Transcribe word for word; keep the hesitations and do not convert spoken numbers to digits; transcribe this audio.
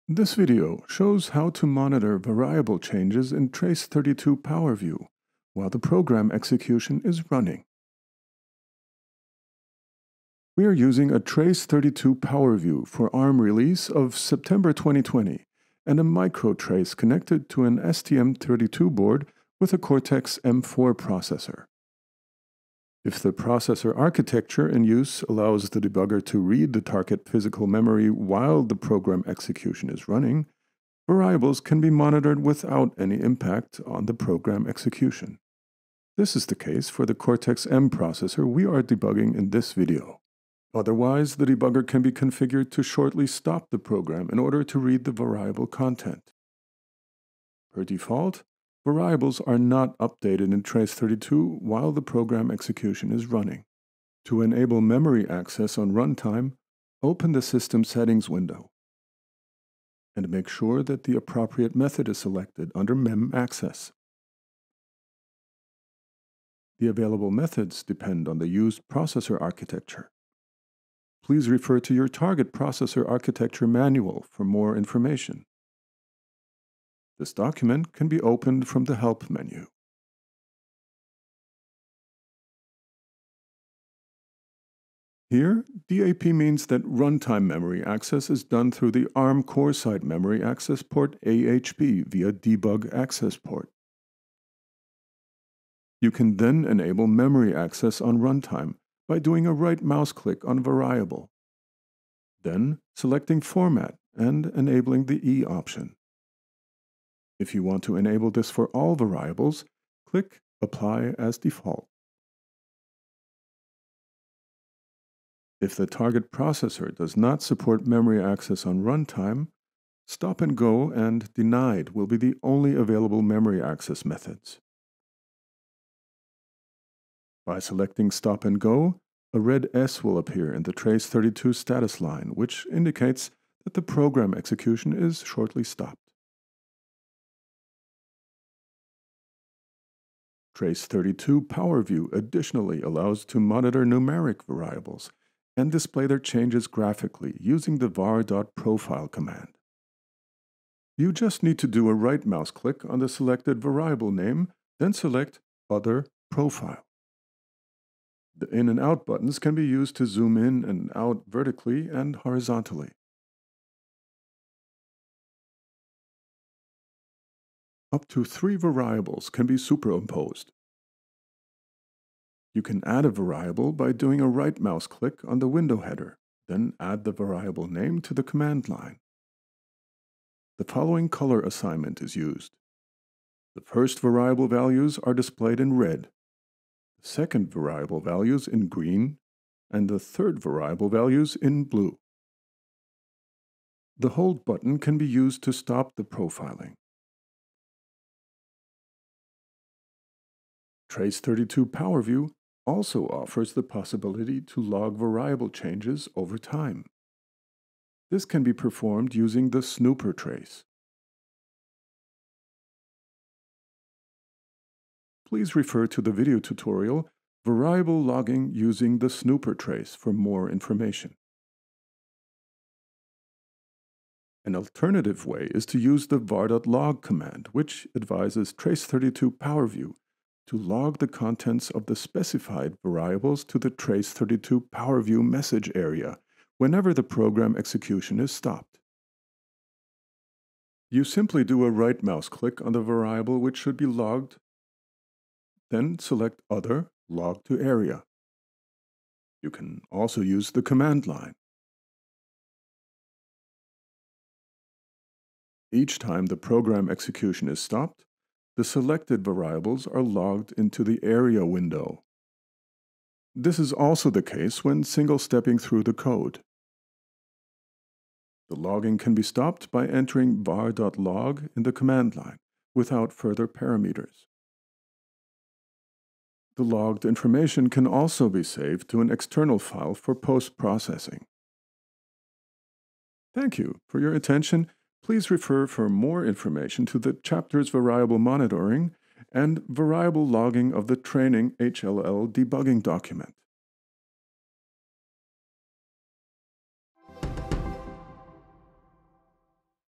This video shows how to monitor variable changes in trace thirty-two PowerView while the program execution is running. We are using a trace thirty-two PowerView for ARM release of September twenty twenty and a microtrace connected to an S T M thirty-two board with a Cortex M four processor. If the processor architecture in use allows the debugger to read the target physical memory while the program execution is running, variables can be monitored without any impact on the program execution. This is the case for the Cortex M processor we are debugging in this video. Otherwise, the debugger can be configured to shortly stop the program in order to read the variable content. Per default, variables are not updated in trace thirty-two while the program execution is running. To enable memory access on runtime, open the System Settings window and make sure that the appropriate method is selected under Mem Access. The available methods depend on the used processor architecture. Please refer to your target processor architecture manual for more information. This document can be opened from the Help menu. Here, D A P means that runtime memory access is done through the ARM core site memory access port A H B via Debug Access Port. You can then enable memory access on runtime by doing a right mouse click on Variable, then selecting Format and enabling the E option. If you want to enable this for all variables, click Apply as default. If the target processor does not support memory access on runtime, Stop and Go and Denied will be the only available memory access methods. By selecting Stop and Go, a red S will appear in the trace thirty-two status line, which indicates that the program execution is shortly stopped. trace thirty-two PowerView additionally allows to monitor numeric variables and display their changes graphically using the var.profile command. You just need to do a right mouse click on the selected variable name, then select Other Profile. The in and out buttons can be used to zoom in and out vertically and horizontally. Up to three variables can be superimposed. You can add a variable by doing a right mouse click on the window header, then add the variable name to the command line. The following color assignment is used. The first variable values are displayed in red, the second variable values in green, and the third variable values in blue. The Hold button can be used to stop the profiling. trace thirty-two PowerView also offers the possibility to log variable changes over time. This can be performed using the snooper trace. Please refer to the video tutorial Variable Logging using the snooper trace for more information. An alternative way is to use the var.log command, which advises trace thirty-two PowerView to log the contents of the specified variables to the trace thirty-two PowerView message area whenever the program execution is stopped. You simply do a right mouse click on the variable which should be logged, then select Other, Log to Area. You can also use the command line. Each time the program execution is stopped, the selected variables are logged into the Area window. This is also the case when single-stepping through the code. The logging can be stopped by entering var.log in the command line without further parameters. The logged information can also be saved to an external file for post-processing. Thank you for your attention. Please refer for more information to the chapters Variable Monitoring and Variable Logging of the Training H L L Debugging document.